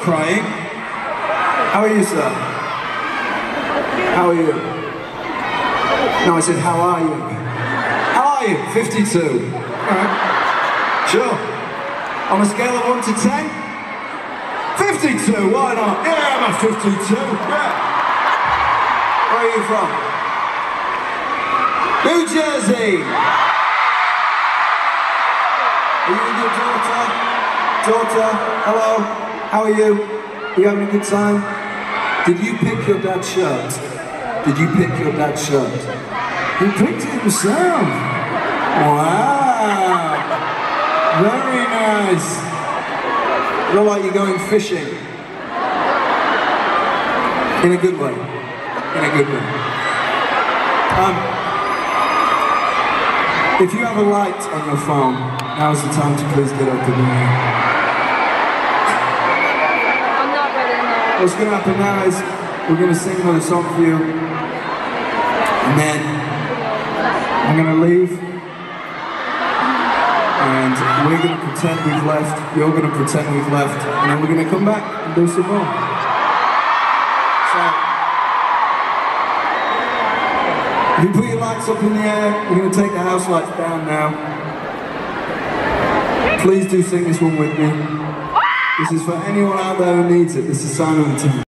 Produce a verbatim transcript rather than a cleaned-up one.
crying. How are you, sir? How are you? No, I said, how are you? How are you? fifty-two. Alright. Sure. On a scale of one to ten? fifty-two, why not? Yeah, I'm a fifty-two. Yeah. Where are you from? New Jersey. Are you with your daughter? Daughter, hello. How are you? Are you having a good time? Did you pick your dad's shirt? Did you pick your dad's shirt? He picked it himself. Wow. Very nice. Look like you're going fishing. In a good way. In a good way. Um, if you have a light on your phone, now's the time to please get up and move. What's going to happen now is we're going to sing another song for you, and then I'm going to leave, and we're going to pretend we've left, you're going to pretend we've left, and then we're going to come back and do some more. So, if you put your lights up in the air, we're going to take the house lights down now. Please do sing this one with me. This is for anyone out there who needs it. This is Sign of the Times.